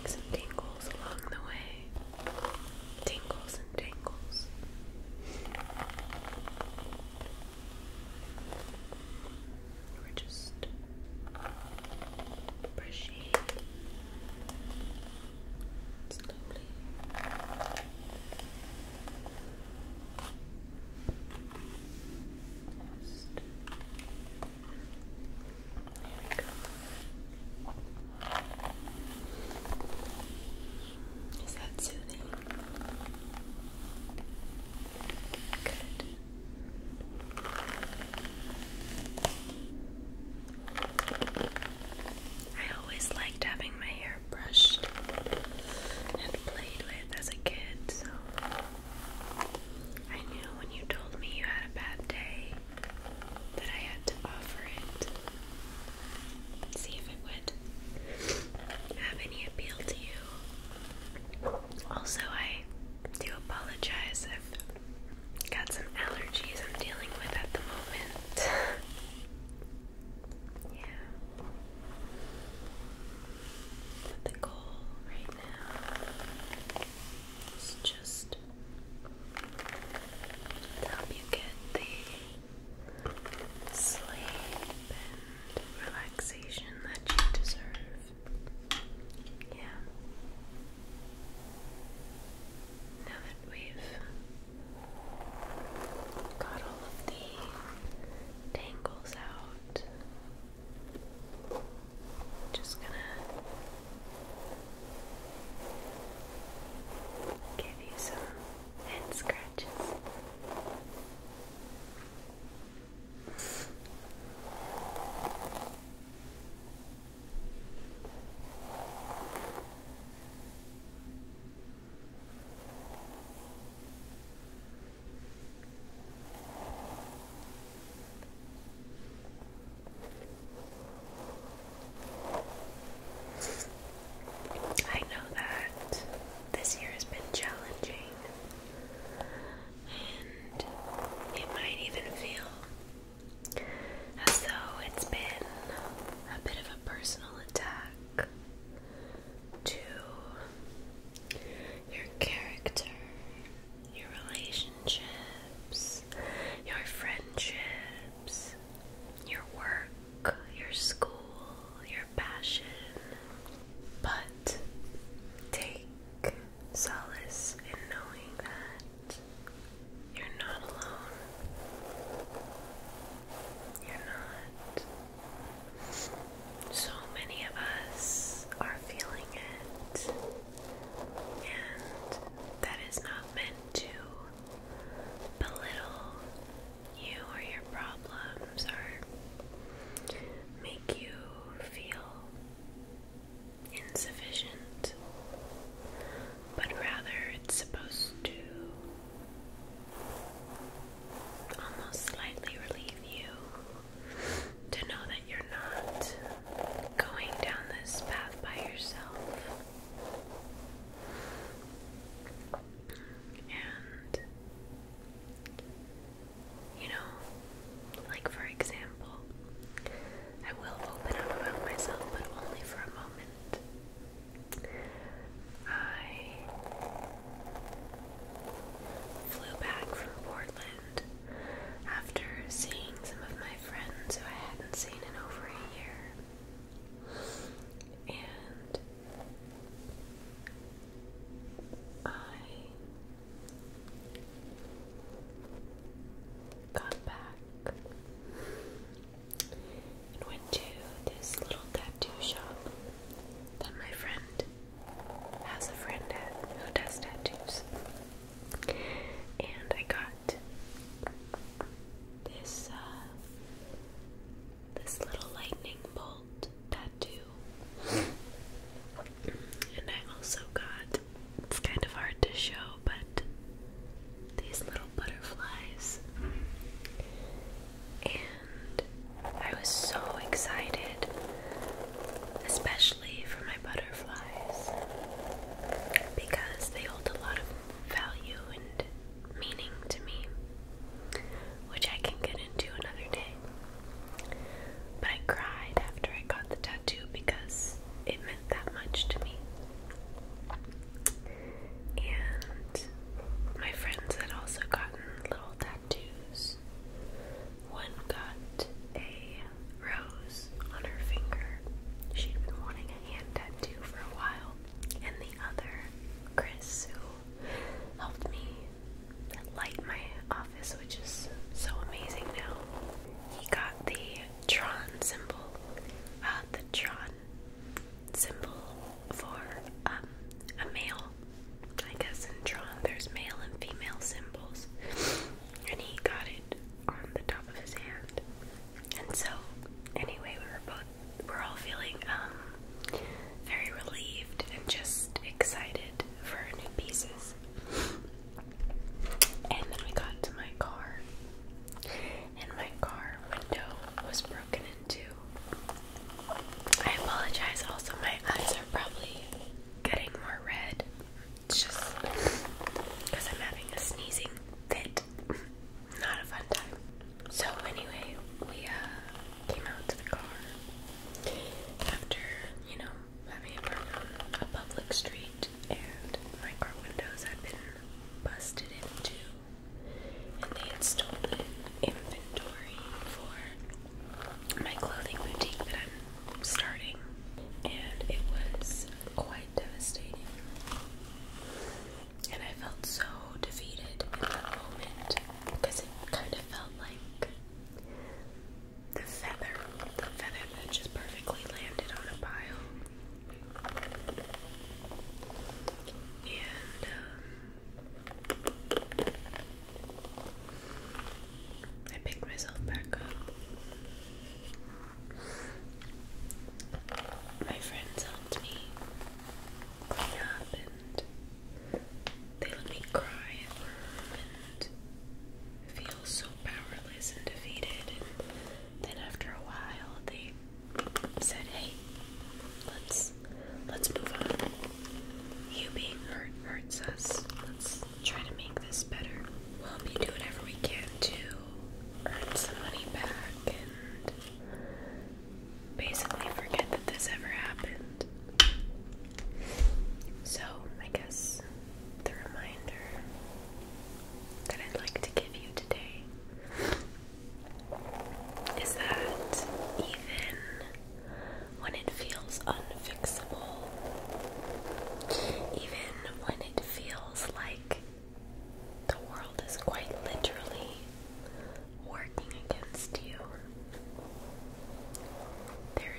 some tingles along the way. Tingles and tingles. We're just brushing slowly. Just there we go.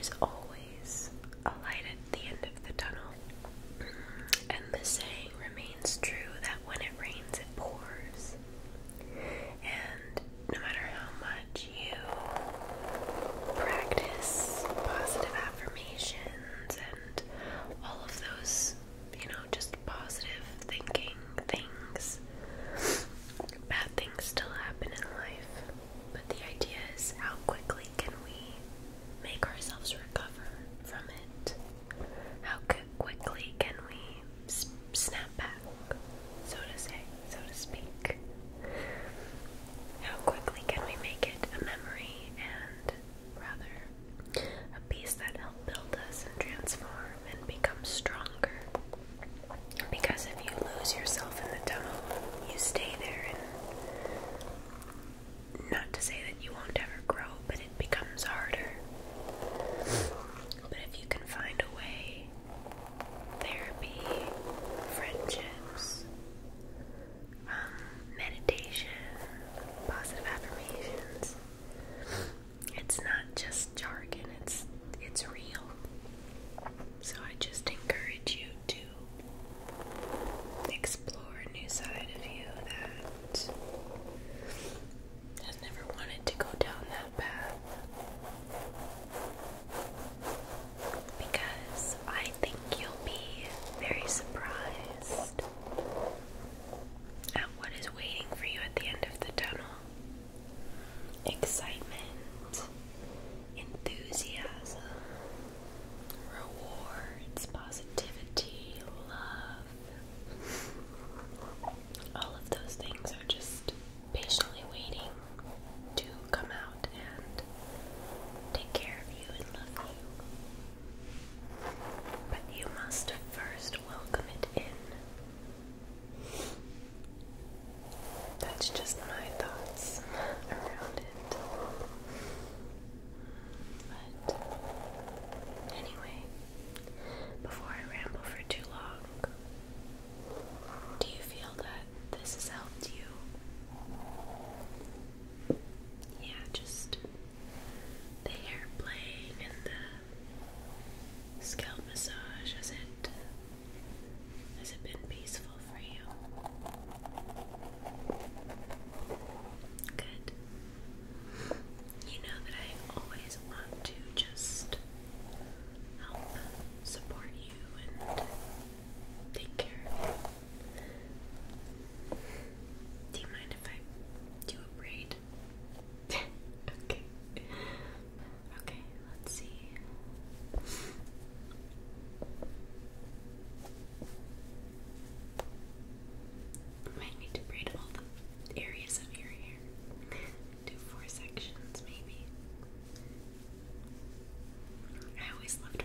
there's always a light at the end of the tunnel. And the saying remains true that when it rains, it pours. And no matter how much you practice positive affirmations and all of those, just positive thinking things, bad things still happen in life. But the idea is, how quickly can we make ourselves recover from it? How quickly can we snap back, so to speak? How quickly can we make it a memory and rather a piece that helped build us and transform and become stronger? Because if you lose yourself in the tunnel, you stay there, and not to say that you won't ever grow, but it becomes harder. But if you can find a way, therapy, friendships, meditation, positive affirmations, it's not just jargon, it's real. So I just encourage you to explore a new side of you that has never wanted to go down that path. Because I think you'll be very surprised at what is waiting for you at the end of the tunnel. Excitement, enthusiasm, rewards, positivity, love. All of those things are just patiently waiting to come out and take care of you and love you. But you must first welcome it in. That's just my thoughts around it. But anyway, before I ramble for too long, do you feel that this has helped you? Yeah, just the hair playing and the scalp massage, has it been peaceful for you? Good. You know that I always want to just help support you and take care of you. Do you mind if I do a braid? Okay. Okay, let's see. Might need to braid all the areas of your hair. Do 4 sections, maybe. I always loved